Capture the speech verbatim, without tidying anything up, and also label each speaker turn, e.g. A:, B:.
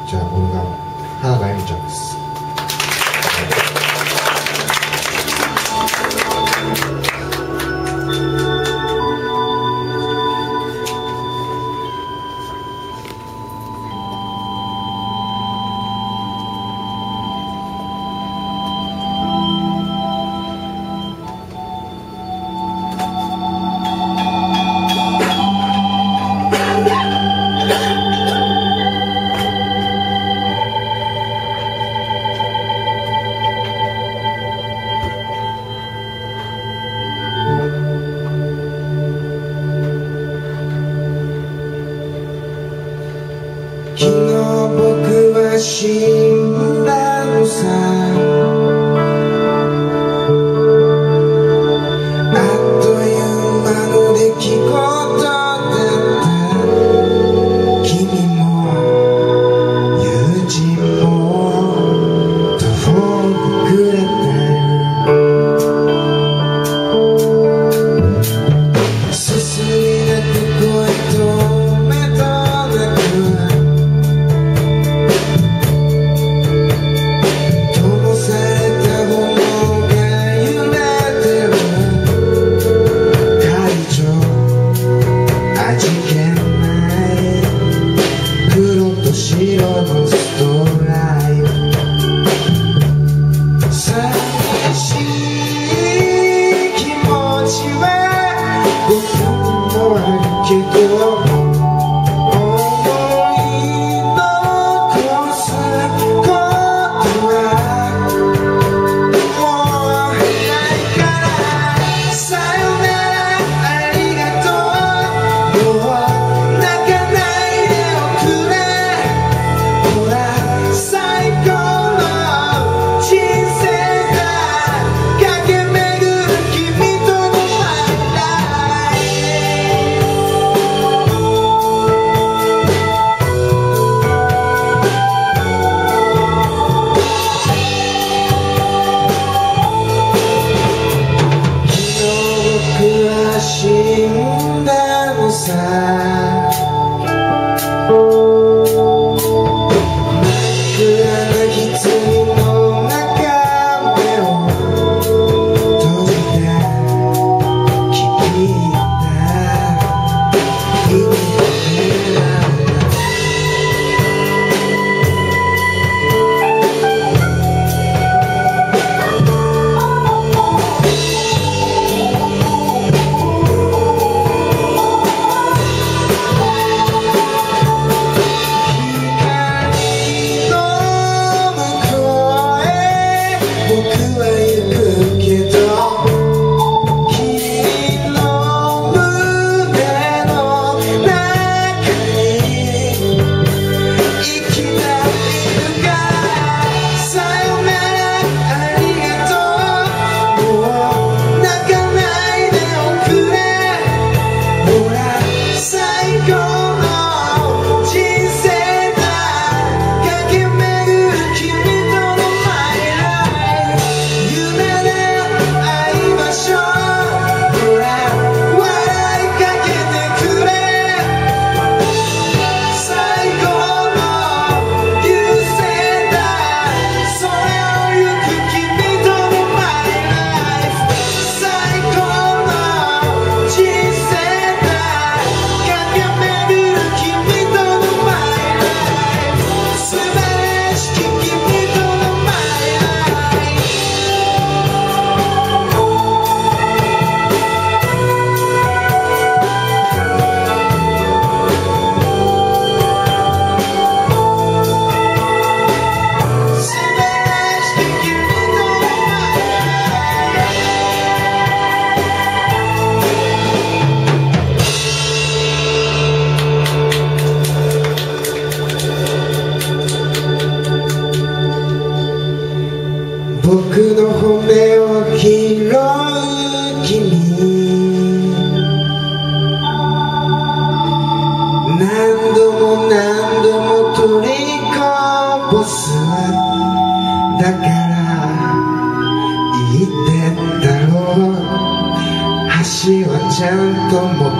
A: じゃあこれが花田えみちゃんです。
B: 昨日僕は死んだのさ、あっという間の出来事だった。君も友人も途方に暮れてる。進みなく声と目となく死んだのさ、真っ暗な棺の中目を閉じて聞いた君の目なんだ。僕の骨を拾う君、何度も何度も取りこぼす。だから言ってたろう、橋はちゃんと持